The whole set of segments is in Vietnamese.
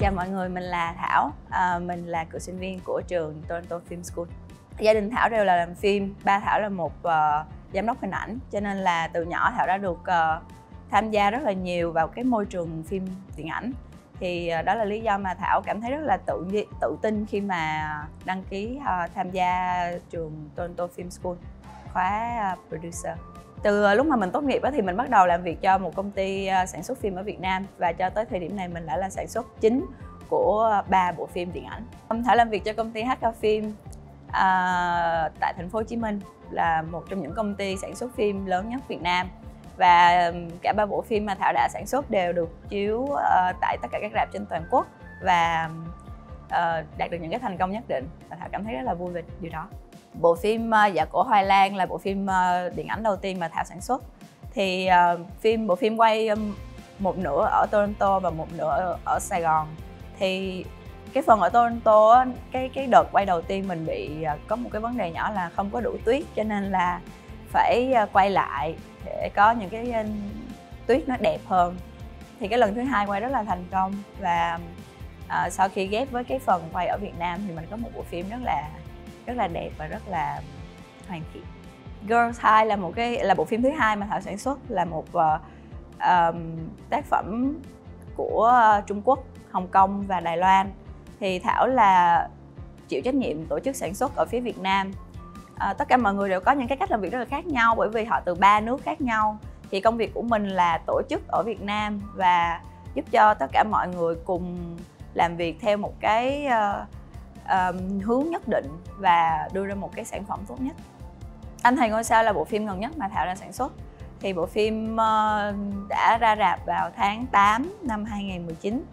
Chào mọi người, mình là Thảo. Mình là cựu sinh viên của trường Toronto Film School. Gia đình Thảo đều là làm phim. Ba Thảo là một giám đốc hình ảnh, cho nên là từ nhỏ Thảo đã được tham gia rất là nhiều vào cái môi trường phim điện ảnh. Thì đó là lý do mà Thảo cảm thấy rất là tự tin khi mà đăng ký tham gia trường Toronto Film School, khóa producer. Từ lúc mà mình tốt nghiệp thì mình bắt đầu làm việc cho một công ty sản xuất phim ở Việt Nam, và cho tới thời điểm này mình đã là sản xuất chính của 3 bộ phim điện ảnh. Thảo làm việc cho công ty HK Phim tại thành phố Hồ Chí Minh, là một trong những công ty sản xuất phim lớn nhất Việt Nam, và cả 3 bộ phim mà Thảo đã sản xuất đều được chiếu tại tất cả các rạp trên toàn quốc và đạt được những cái thành công nhất định, và Thảo cảm thấy rất là vui về điều đó. Bộ phim Dạ Cổ Hoa Lan là bộ phim điện ảnh đầu tiên mà Thảo sản xuất. Thì bộ phim quay một nửa ở Toronto và một nửa ở Sài Gòn. Thì cái phần ở Toronto, cái đợt quay đầu tiên mình bị có một cái vấn đề nhỏ là không có đủ tuyết, cho nên là phải quay lại để có những cái tuyết nó đẹp hơn. Thì cái lần thứ hai quay rất là thành công, và sau khi ghép với cái phần quay ở Việt Nam thì mình có một bộ phim rất là đẹp và rất là hoàn thiện. Girls 2 là bộ phim thứ hai mà Thảo sản xuất, là một tác phẩm của Trung Quốc, Hồng Kông và Đài Loan. Thì Thảo là chịu trách nhiệm tổ chức sản xuất ở phía Việt Nam. Tất cả mọi người đều có những cái cách làm việc rất là khác nhau, bởi vì họ từ 3 nước khác nhau. Thì công việc của mình là tổ chức ở Việt Nam và giúp cho tất cả mọi người cùng làm việc theo một cái hướng nhất định và đưa ra một cái sản phẩm tốt nhất. Anh Thầy Ngôi Sao là bộ phim gần nhất mà Thảo đã sản xuất. Thì bộ phim đã ra rạp vào tháng 8 năm 2019.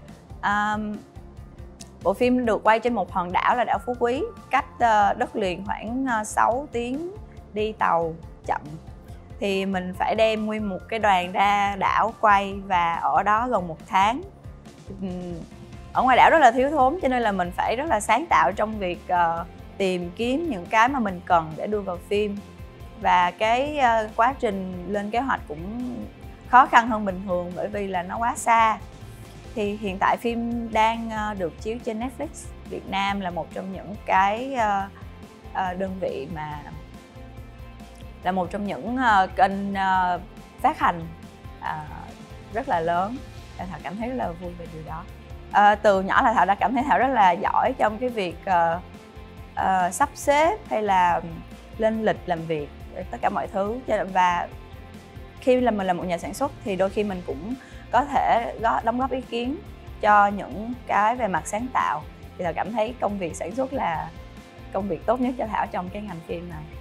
Bộ phim được quay trên một hòn đảo là đảo Phú Quý, cách đất liền khoảng 6 tiếng đi tàu chậm. Thì mình phải đem nguyên một cái đoàn ra đảo quay và ở đó gần 1 tháng. Ở ngoài đảo rất là thiếu thốn, cho nên là mình phải rất là sáng tạo trong việc tìm kiếm những cái mà mình cần để đưa vào phim. Và cái quá trình lên kế hoạch cũng khó khăn hơn bình thường, bởi vì là nó quá xa. Thì hiện tại phim đang được chiếu trên Netflix. Việt Nam là một trong những cái đơn vị mà là một trong những kênh phát hành rất là lớn. Thảo cảm thấy rất là vui về điều đó. Từ nhỏ là Thảo đã cảm thấy Thảo rất là giỏi trong cái việc sắp xếp hay là lên lịch làm việc, tất cả mọi thứ. Và khi là mình là một nhà sản xuất thì đôi khi mình cũng có thể đóng góp ý kiến cho những cái về mặt sáng tạo. Thì Thảo cảm thấy công việc sản xuất là công việc tốt nhất cho Thảo trong cái ngành phim này.